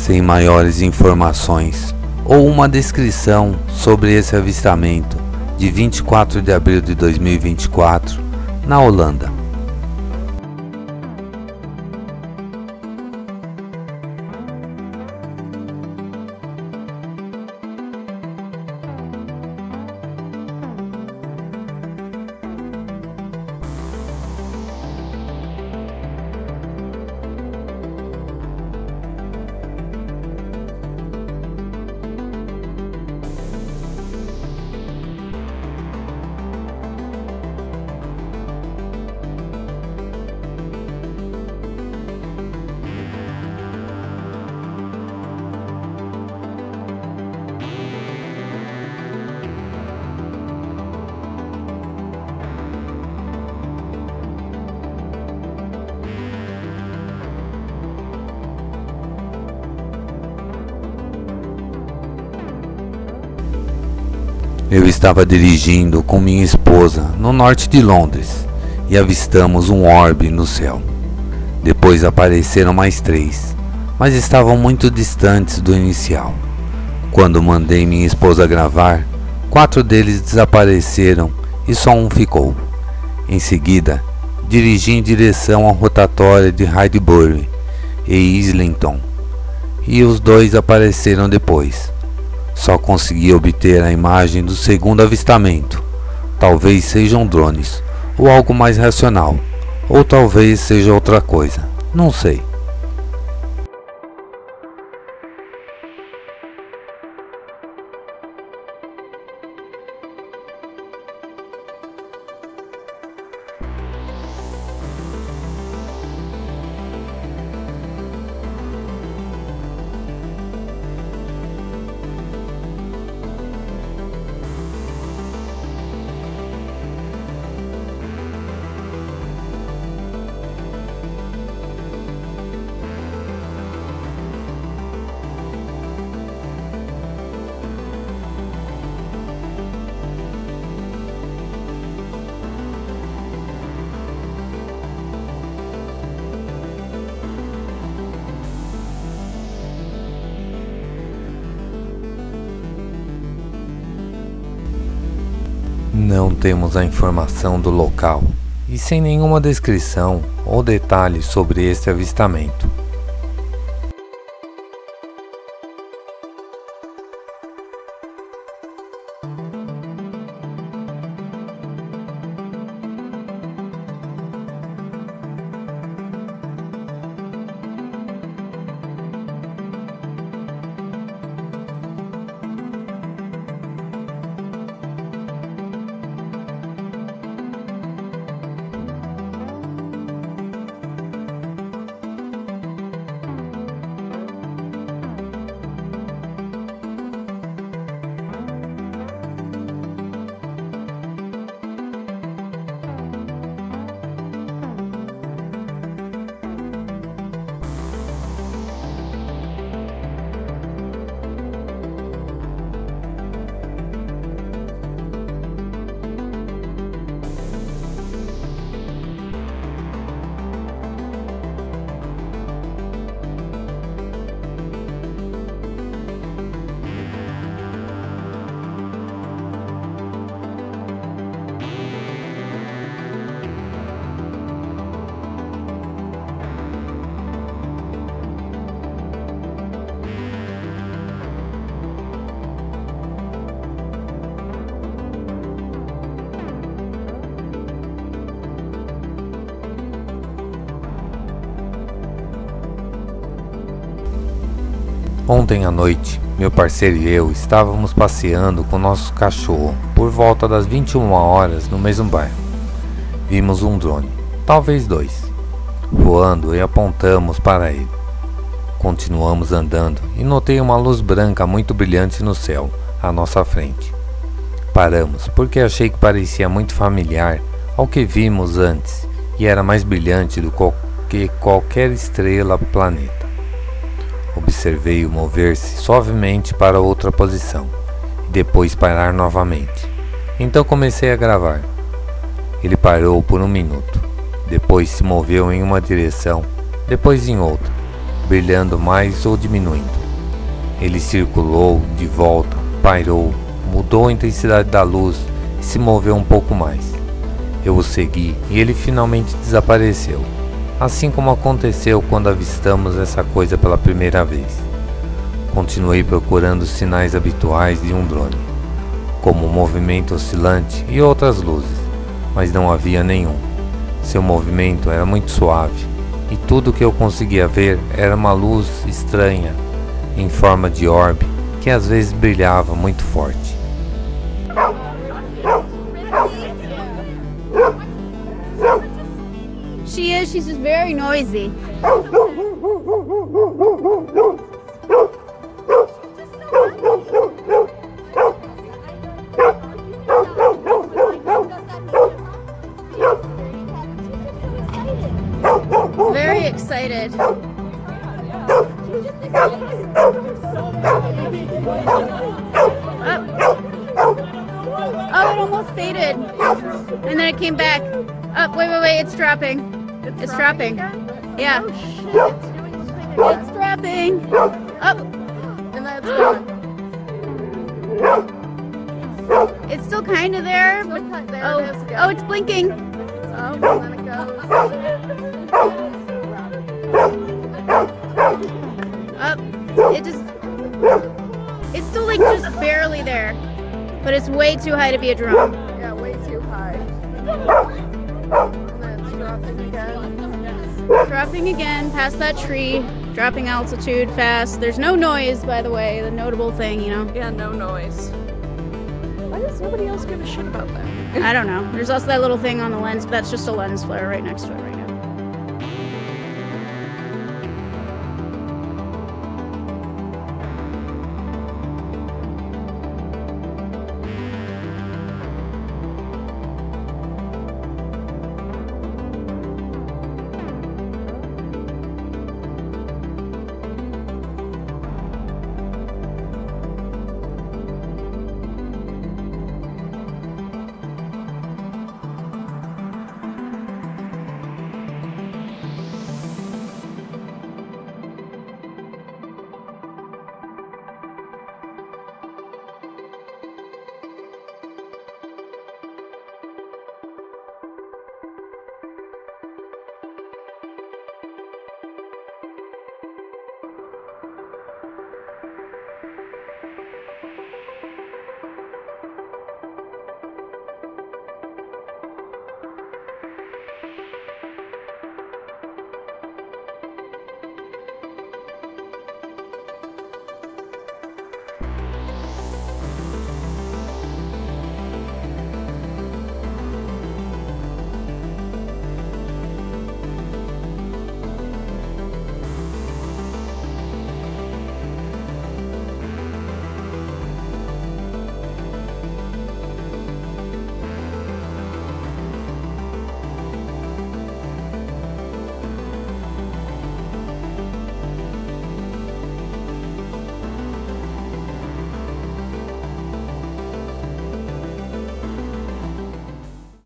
sem maiores informações ou uma descrição sobre esse avistamento de 24 de abril de 2024 na Holanda. Eu estava dirigindo com minha esposa no norte de Londres e avistamos um orbe no céu. Depois apareceram mais 3, mas estavam muito distantes do inicial. Quando mandei minha esposa gravar, 4 deles desapareceram e só um ficou. Em seguida, dirigi em direção à rotatória de Highbury e Islington, e os 2 apareceram depois. Só consegui obter a imagem do segundo avistamento. Talvez sejam drones, ou algo mais racional, ou talvez seja outra coisa, não sei. Não temos a informação do local e sem nenhuma descrição ou detalhe sobre este avistamento. Ontem à noite, meu parceiro e eu estávamos passeando com nosso cachorro por volta das 21 horas no mesmo bairro. Vimos um drone, talvez 2, voando e apontamos para ele. Continuamos andando e notei uma luz branca muito brilhante no céu, à nossa frente. Paramos porque achei que parecia muito familiar ao que vimos antes e era mais brilhante do que qualquer estrela do planeta. Observei-o mover-se suavemente para outra posição e depois parar novamente. Então comecei a gravar. Ele parou por 1 minuto, depois se moveu em uma direção, depois em outra, brilhando mais ou diminuindo. Ele circulou de volta, pairou, mudou a intensidade da luz e se moveu um pouco mais. Eu o segui e ele finalmente desapareceu, assim como aconteceu quando avistamos essa coisa pela primeira vez. Continuei procurando os sinais habituais de um drone, como um movimento oscilante e outras luzes, mas não havia nenhum. Seu movimento era muito suave e tudo que eu conseguia ver era uma luz estranha, em forma de orbe, que às vezes brilhava muito forte. She's just very noisy. Very excited. Oh, it almost faded. And then it came back. Oh, wait, it's dropping. It's dropping. Yeah. It's dropping. Up. And that's gone. It's still kind of there. But, oh, it's blinking. Oh, then it goes. Up. It's still like just barely there. But it's way too high to be a drone. Yeah, way too high. And then it's dropping again. Dropping again past that tree. Dropping altitude fast. There's no noise, by the way. The notable thing, you know. Yeah, no noise. Why does nobody else give a shit about that? I don't know. There's also that little thing on the lens, but that's just a lens flare right next to it right